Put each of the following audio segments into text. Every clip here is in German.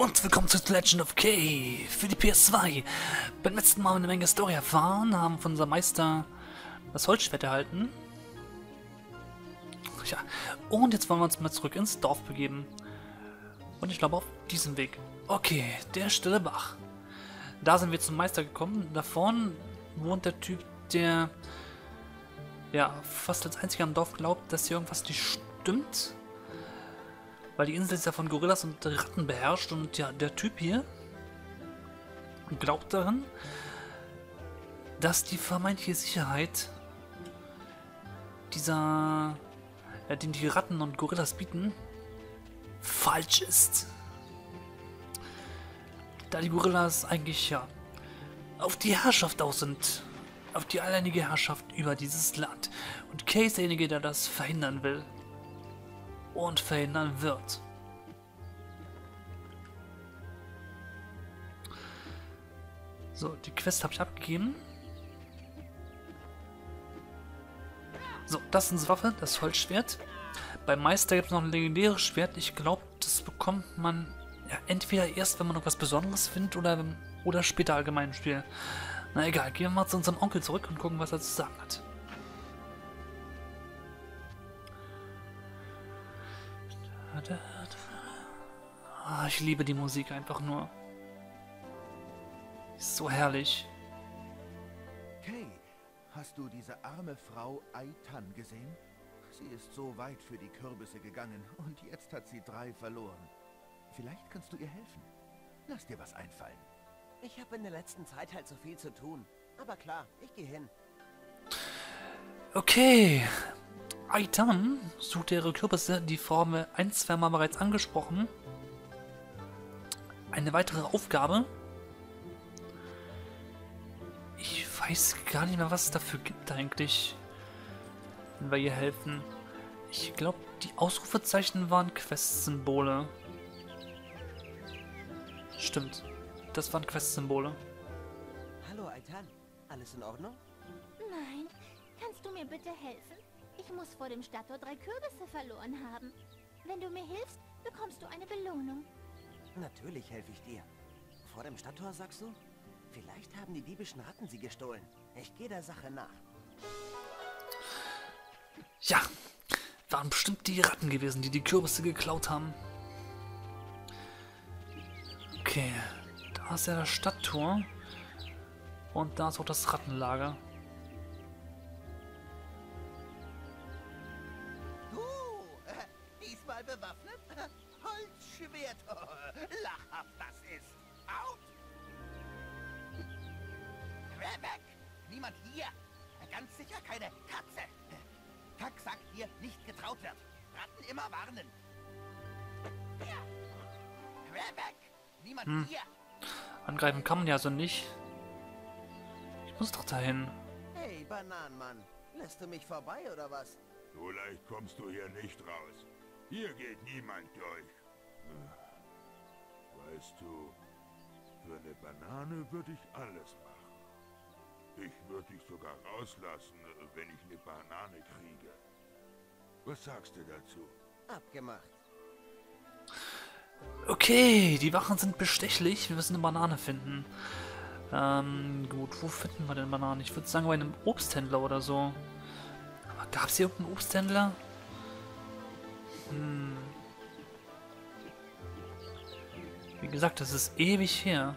Und willkommen zu The Legend of Kay für die PS2. Beim letzten Mal eine Menge Story erfahren, haben von unserem Meister das Holzschwert erhalten. Ja, und jetzt wollen wir uns mal zurück ins Dorf begeben. Und ich glaube auf diesem Weg. Okay, der stille Bach. Da sind wir zum Meister gekommen. Da vorne wohnt der Typ, der ja fast als einziger im Dorf glaubt, dass hier irgendwas nicht stimmt. Weil die Insel ist ja von Gorillas und Ratten beherrscht und ja, der Typ hier glaubt daran, dass die vermeintliche Sicherheit den die Ratten und Gorillas bieten, falsch ist. Da die Gorillas eigentlich ja auf die Herrschaft aus sind, auf die alleinige Herrschaft über dieses Land. Und Kay ist derjenige, der das verhindern will. Und verhindern wird. So, die Quest habe ich abgegeben. So, das ist unsere Waffe, das Holzschwert. Beim Meister gibt es noch ein legendäres Schwert. Ich glaube, das bekommt man ja, entweder erst, wenn man noch was Besonderes findet, oder später allgemein im Spiel. Na egal, gehen wir mal zu unserem Onkel zurück und gucken, was er zu sagen hat. Ah, ich liebe die Musik einfach nur. Ist so herrlich. Kay, hast du diese arme Frau Aitan gesehen? Sie ist so weit für die Kürbisse gegangen und jetzt hat sie 3 verloren. Vielleicht kannst du ihr helfen. Lass dir was einfallen. Ich habe in der letzten Zeit halt so viel zu tun. Aber klar, ich gehe hin. Okay. Aitan sucht ihre Kürbisse. Die Frau haben wir 1-2 Mal bereits angesprochen. Eine weitere Aufgabe. Ich weiß gar nicht mehr, was es dafür gibt eigentlich, wenn wir ihr helfen. Ich glaube, die Ausrufezeichen waren Quest-Symbole. Stimmt, das waren Quest-Symbole. Hallo Aitan, alles in Ordnung? Nein, kannst du mir bitte helfen? Ich muss vor dem Stadttor 3 Kürbisse verloren haben. Wenn du mir hilfst, bekommst du eine Belohnung. Natürlich helfe ich dir. Vor dem Stadttor, sagst du? Vielleicht haben die diebischen Ratten sie gestohlen. Ich gehe der Sache nach. Ja, waren bestimmt die Ratten gewesen, die die Kürbisse geklaut haben. Okay, da ist ja das Stadttor. Und da ist auch das Rattenlager. Diesmal bewaffnet? Holzschwert. Lachhaft das ist. Out! Weg! Niemand hier! Ganz sicher keine Katze! Kack sagt hier, nicht getraut wird. Ratten immer warnen. Weg! Niemand hier! Angreifen kann man ja so nicht. Ich muss doch dahin. Hey, Bananenmann. Lässt du mich vorbei, oder was? So leicht kommst du hier nicht raus. Hier geht niemand durch. Weißt du, für eine Banane würde ich alles machen. Ich würde dich sogar rauslassen, wenn ich eine Banane kriege. Was sagst du dazu? Abgemacht. Okay, die Wachen sind bestechlich. Wir müssen eine Banane finden. Gut, wo finden wir denn Bananen? Ich würde sagen, bei einem Obsthändler oder so. Aber gab es hier irgendeinen Obsthändler? Wie gesagt, das ist ewig her.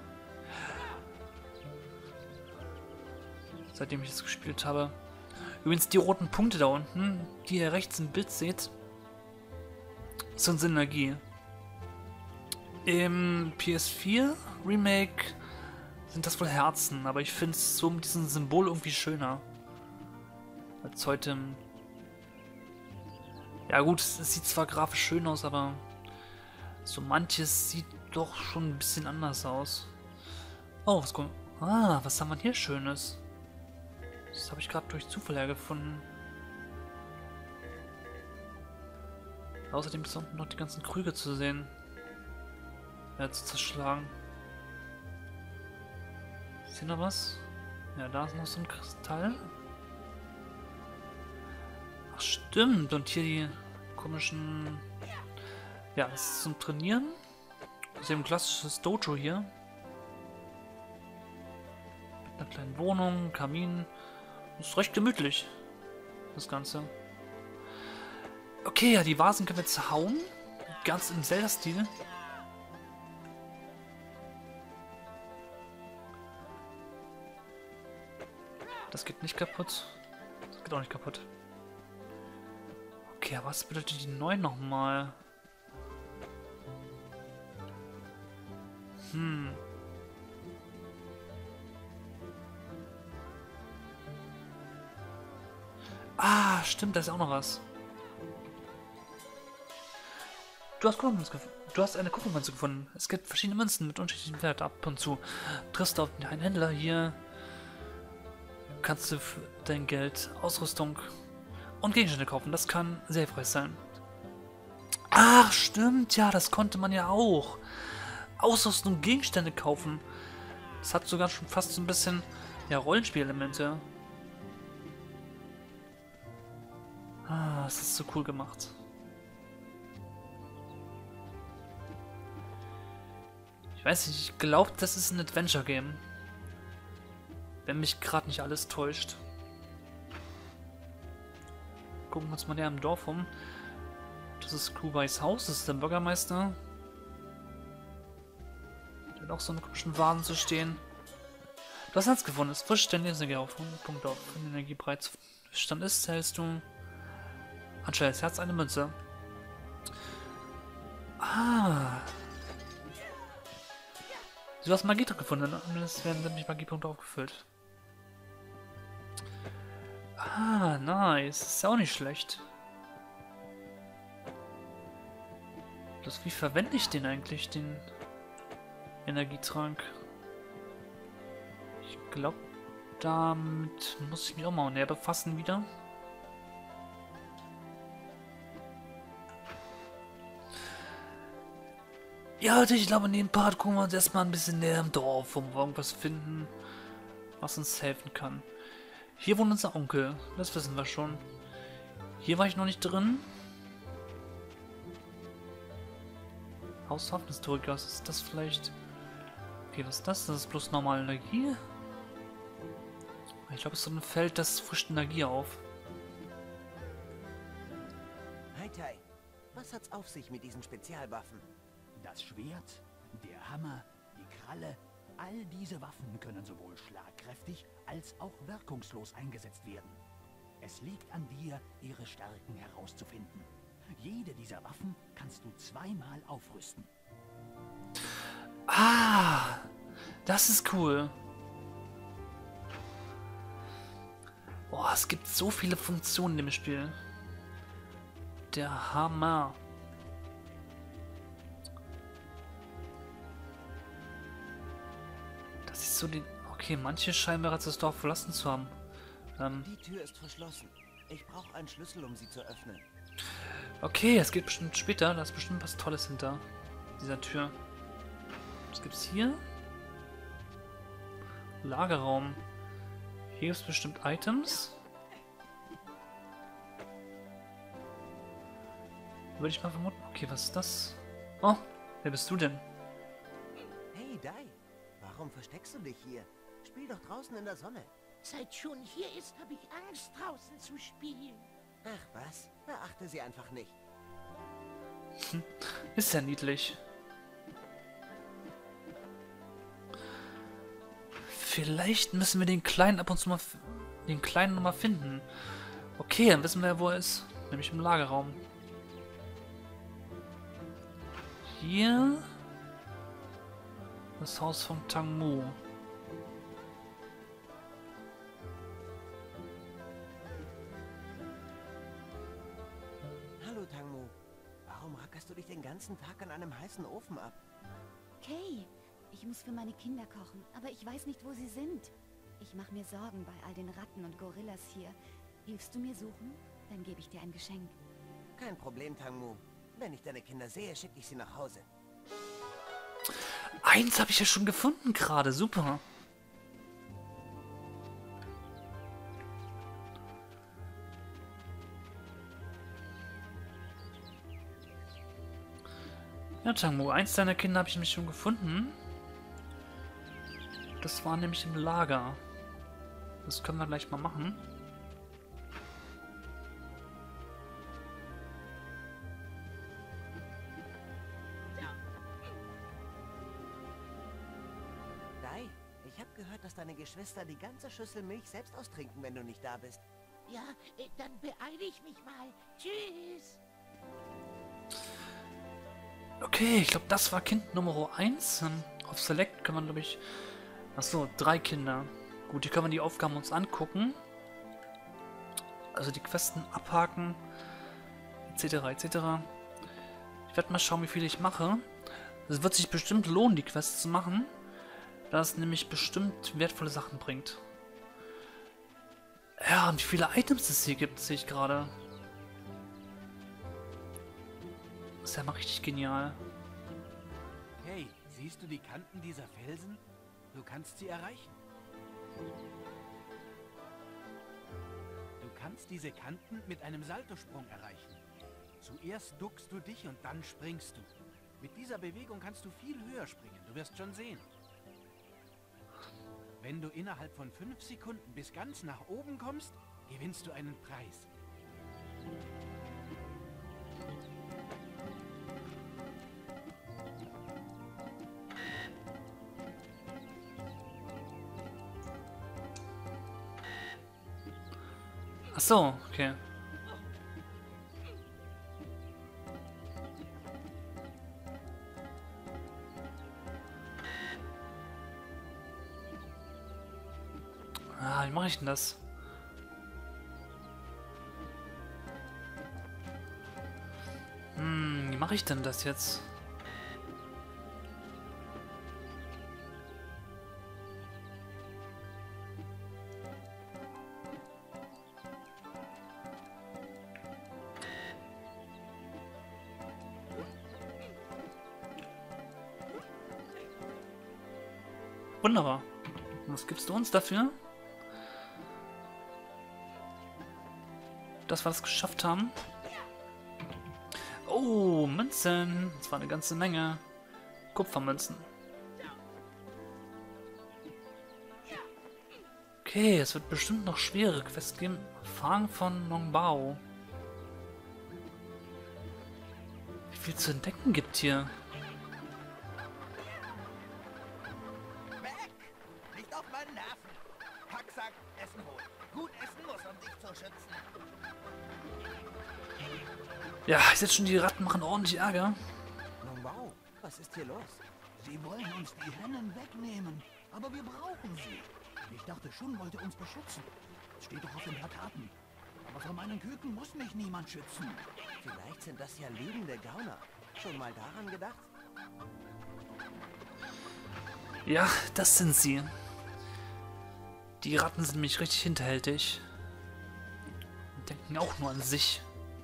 Seitdem ich das gespielt habe. Übrigens, die roten Punkte da unten, die ihr rechts im Bild seht, sind Synergie. Im PS4 Remake sind das wohl Herzen, aber ich finde es so mit diesem Symbol irgendwie schöner. Als heute im... Ja gut, es sieht zwar grafisch schön aus, aber so manches sieht doch schon ein bisschen anders aus. Oh, was kommt... Ah, was haben wir hier Schönes? Das habe ich gerade durch Zufall hergefunden. Außerdem ist unten noch die ganzen Krüge zu sehen. Zu zerschlagen. Ist hier noch was? Ja, da ist noch so ein Kristall. Ach stimmt, und hier die komischen... Ja, das ist zum Trainieren. Das ist eben ein klassisches Dojo hier. Mit einer kleinen Wohnung, Kamin. Das ist recht gemütlich, das Ganze. Okay, ja, die Vasen können wir zerhauen. Ganz im Zelda-Stil. Das geht nicht kaputt. Das geht auch nicht kaputt. Okay, was bedeutet die 9 nochmal? Ah, stimmt, da ist auch noch was. Du hast eine Kupfermünze gefunden. Es gibt verschiedene Münzen mit unterschiedlichem Wert. Ab und zu triffst du auf einen Händler hier. Kannst du für dein Geld Ausrüstung und Gegenstände kaufen. Das kann sehr hilfreich sein. Ach, stimmt, ja, das konnte man ja auch. Ausrüstung und Gegenstände kaufen. Das hat sogar schon fast so ein bisschen, ja, Rollenspielelemente. Ah, das ist so cool gemacht. Ich weiß nicht, ich glaube, das ist ein Adventure-Game. Wenn mich gerade nicht alles täuscht. Gucken wir uns mal näher im Dorf um. Das ist Kuwais Haus, das ist der Bürgermeister. Der hat auch so einen komischen Wagen zu stehen. Du hast Herz gefunden, ist frisch, ständig Energie auf. Punkt auf. Wenn die Energie bereits Stand ist, hältst du anstelle des Herz eine Münze. Ah. Du hast Magiedruck gefunden, es werden nämlich Magiepunkte aufgefüllt. Ah, nice. Ist ja auch nicht schlecht. Bloß wie verwende ich den eigentlich, den Energietrank? Ich glaube, damit muss ich mich auch mal näher befassen wieder. Ja, Leute, ich glaube, in dem Part gucken wir uns erstmal ein bisschen näher im Dorf, um irgendwas finden, was uns helfen kann. Hier wohnt unser Onkel, das wissen wir schon. Hier war ich noch nicht drin. Haus Hafenhistoriker, ist das vielleicht... Okay, was ist das? Das ist bloß normale Energie. Ich glaube, es ist so ein Feld, das frischt Energie auf. Hi, Tai. Was hat's auf sich mit diesen Spezialwaffen? Das Schwert, der Hammer, die Kralle, all diese Waffen können sowohl schlagkräftig als auch wirkungslos eingesetzt werden. Es liegt an dir, ihre Stärken herauszufinden. Jede dieser Waffen kannst du zweimal aufrüsten. Ah, das ist cool. Boah, es gibt so viele Funktionen im Spiel. Der Hammer. Das ist so die... Okay, manche scheinen bereits das Dorf verlassen zu haben. Die Tür ist verschlossen. Ich brauche einen Schlüssel, um sie zu öffnen. Okay, es geht bestimmt später. Da ist bestimmt was Tolles hinter dieser Tür. Was gibt's hier? Lagerraum. Hier gibt es bestimmt Items. Würde ich mal vermuten. Okay, was ist das? Oh, wer bist du denn? Hey, Dai. Warum versteckst du dich hier? Spiel doch draußen in der Sonne. Seit schon hier ist, habe ich Angst, draußen zu spielen. Ach was, beachte sie einfach nicht. Ist ja niedlich. Vielleicht müssen wir den Kleinen ab und zu mal... Den Kleinen nochmal finden. Okay, dann wissen wir, wo er ist. Nämlich im Lagerraum. Hier... Das Haus von Tang Mu. Hallo, Tangmu. Warum rackerst du dich den ganzen Tag an einem heißen Ofen ab? Kay, ich muss für meine Kinder kochen, aber ich weiß nicht, wo sie sind. Ich mache mir Sorgen bei all den Ratten und Gorillas hier. Hilfst du mir suchen? Dann gebe ich dir ein Geschenk. Kein Problem, Tangmu. Wenn ich deine Kinder sehe, schicke ich sie nach Hause. Eins habe ich ja schon gefunden gerade. Super. Ja, Tango, eins deiner Kinder habe ich nämlich schon gefunden. Das war nämlich im Lager. Das können wir gleich mal machen. Dai, ich habe gehört, dass deine Geschwister die ganze Schüssel Milch selbst austrinken, wenn du nicht da bist. Ja, dann beeile ich mich mal. Tschüss. Okay, ich glaube, das war Kind Nummer 1. Auf Select kann man, glaube ich... Achso, 3 Kinder. Gut, hier können wir die Aufgaben uns angucken. Also die Questen abhaken. Etc. etc. Ich werde mal schauen, wie viel ich mache. Es wird sich bestimmt lohnen, die Quests zu machen. Da es nämlich bestimmt wertvolle Sachen bringt. Ja, und wie viele Items es hier gibt, sehe ich gerade. Das ist ja mal richtig genial. Hey, siehst du die Kanten dieser Felsen? Du kannst sie erreichen. Du kannst diese Kanten mit einem Saltosprung erreichen. Zuerst duckst du dich und dann springst du. Mit dieser Bewegung kannst du viel höher springen. Du wirst schon sehen. Wenn du innerhalb von 5 Sekunden bis ganz nach oben kommst, gewinnst du einen Preis. Ach so, okay. Ah, wie mache ich denn das? Wie mache ich denn das jetzt? Wunderbar. Was gibst du uns dafür? Dass wir das geschafft haben. Oh, Münzen. Das war eine ganze Menge. Kupfermünzen. Okay, es wird bestimmt noch schwere Quests geben. Fang von Nongbao. Wie viel zu entdecken gibt hier? Weg! Nicht auf meinen Nerven! Hack sagt, Essen holen. Gut essen muss, um dich zu schützen. Ja, ich sehe schon, die Ratten machen ordentlich Ärger. Wow, was ist hier los? Sie wollen uns die Hennen wegnehmen, aber wir brauchen sie. Ich dachte, Shun wollte uns beschützen. Das steht doch auf den Plakaten. Aber vor meinen Küken muss mich niemand schützen. Vielleicht sind das ja lügende Gauner. Schon mal daran gedacht? Ja, das sind sie. Die Ratten sind nämlich richtig hinterhältig. Und denken auch nur an sich.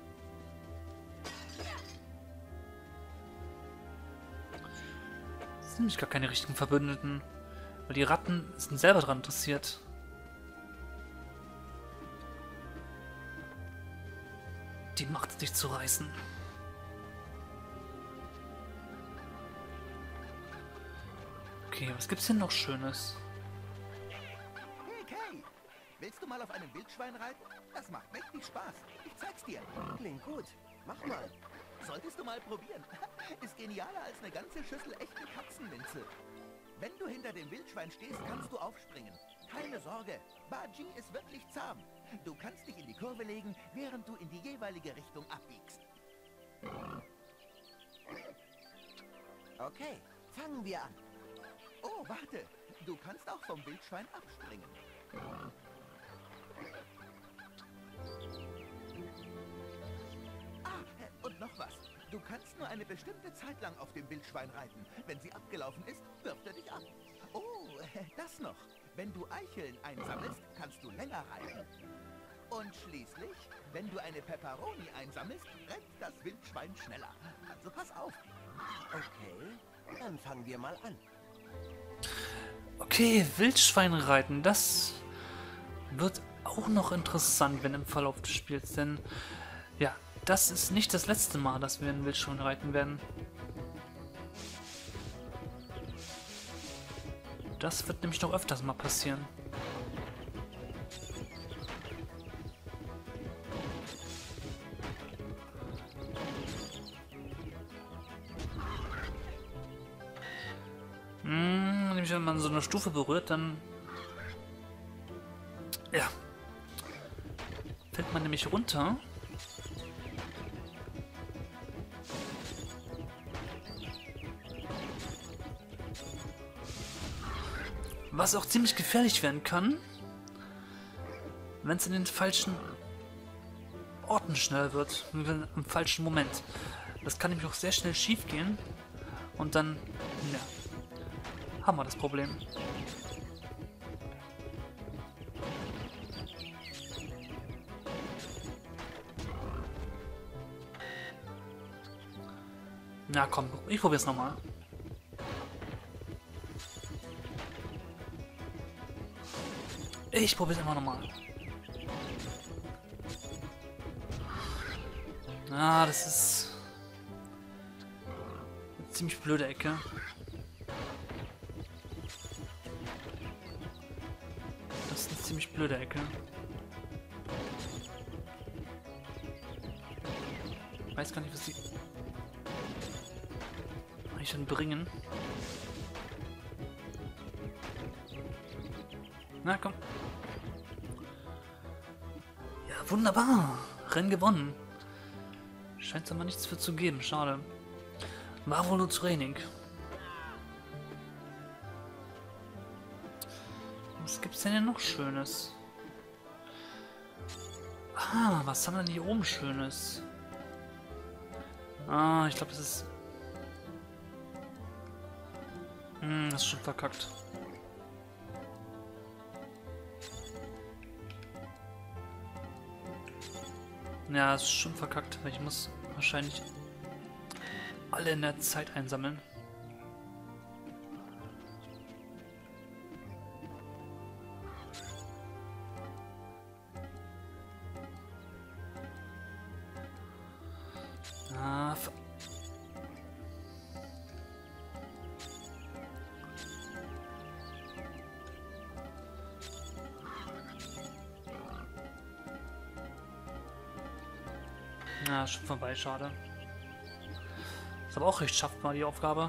Das sind nämlich gar keine richtigen Verbündeten. Weil die Ratten sind selber daran interessiert. Die Macht sich zu reißen. Okay, was gibt's denn noch Schönes? Hey, Kay! Willst du mal auf einem Wildschwein reiten? Das macht mächtig Spaß. Ich zeig's dir. Klingt gut. Mach mal. Solltest du mal probieren. Ist genialer als eine ganze Schüssel echte Katzenminze. Wenn du hinter dem Wildschwein stehst, kannst du aufspringen. Keine Sorge, Baji ist wirklich zahm. Du kannst dich in die Kurve legen, während du in die jeweilige Richtung abbiegst. Okay, fangen wir an. Oh, warte. Du kannst auch vom Wildschwein abspringen. Und noch was. Du kannst nur eine bestimmte Zeit lang auf dem Wildschwein reiten. Wenn sie abgelaufen ist, wirft er dich ab. Oh, das noch. Wenn du Eicheln einsammelst, kannst du länger reiten. Und schließlich, wenn du eine Pepperoni einsammelst, rennt das Wildschwein schneller. Also pass auf. Okay, dann fangen wir mal an. Okay, Wildschwein reiten, das wird auch noch interessant, wenn im Verlauf des Spiels, denn ja, das ist nicht das letzte Mal, dass wir ein Wildschwein reiten werden. Das wird nämlich noch öfters mal passieren. Nämlich wenn man so eine Stufe berührt, dann... Ja. Fällt man nämlich runter. Was auch ziemlich gefährlich werden kann, wenn es in den falschen Orten schnell wird, im falschen Moment. Das kann nämlich auch sehr schnell schief gehen und dann, ja, haben wir das Problem. Na komm, ich probier's nochmal. Ich probier's immer nochmal. Ah, das ist eine ziemlich blöde Ecke. Das ist eine ziemlich blöde Ecke. Ich weiß gar nicht, was die eigentlich dann bringen. Na komm. Ja, wunderbar. Rennen gewonnen. Scheint es aber nichts für zu geben. Schade. War wohl nur Training. Was gibt's denn hier noch Schönes? Ah, was haben wir denn hier oben Schönes? Ah, ich glaube, das ist... das ist schon verkackt. Ja, es ist schon verkackt, weil ich muss wahrscheinlich alle in der Zeit einsammeln. Ah, ja, schon vorbei, schade. Ist aber auch recht schaffbar, die Aufgabe.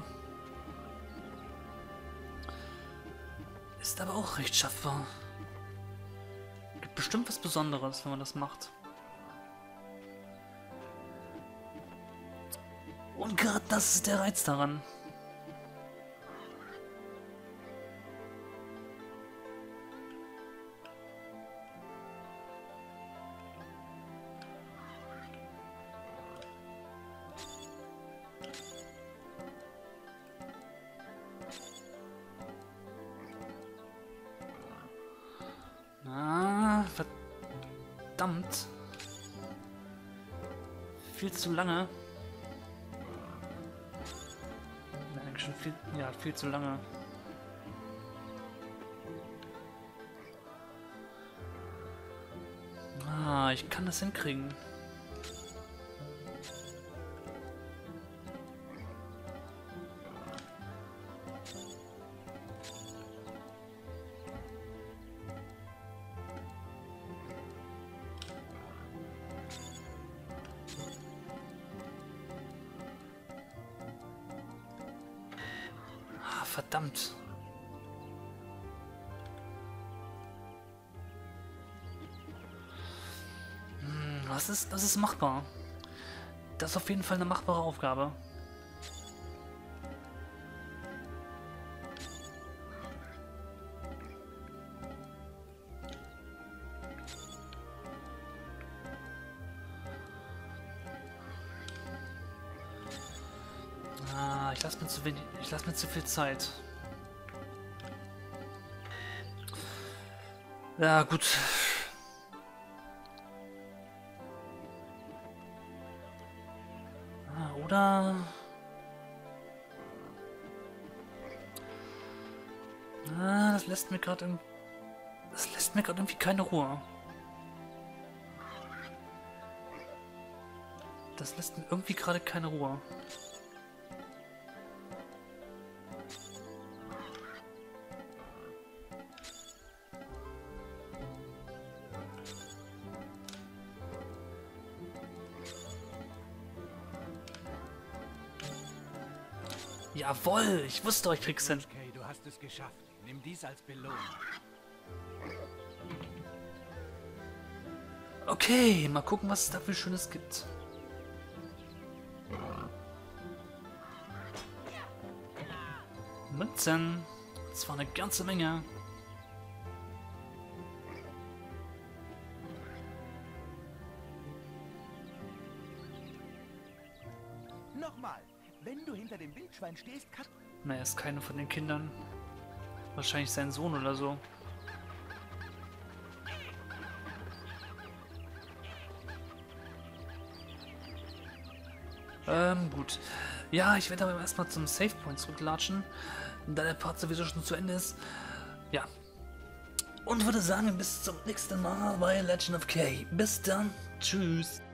Ist aber auch recht schaffbar. Gibt bestimmt was Besonderes, wenn man das macht. Und gerade das ist der Reiz daran. Ah, verdammt. Viel zu lange. Nein, schon viel, ja, viel zu lange. Ah, ich kann das hinkriegen. Verdammt. Das ist machbar. Das ist auf jeden Fall eine machbare Aufgabe. Ich lasse mir zu viel Zeit. Ja, gut. Oder... das lässt mir gerade irgendwie keine Ruhe. Das lässt mir irgendwie gerade keine Ruhe. Jawohl, ich wusste, ich krieg's hin. Kay, du hast es geschafft. Nimm dies als Belohnung. Okay, mal gucken, was es da für Schönes gibt. Münzen. Das war eine ganze Menge. Nochmal, wenn du hinter dem Wildschwein stehst, kann... Na, er ist keine von den Kindern. Wahrscheinlich sein Sohn oder so. Gut. Ja, ich werde aber erstmal zum Save Point zurücklatschen, da der Part sowieso schon zu Ende ist. Ja. Und würde sagen, bis zum nächsten Mal bei Legend of Kay. Bis dann. Tschüss.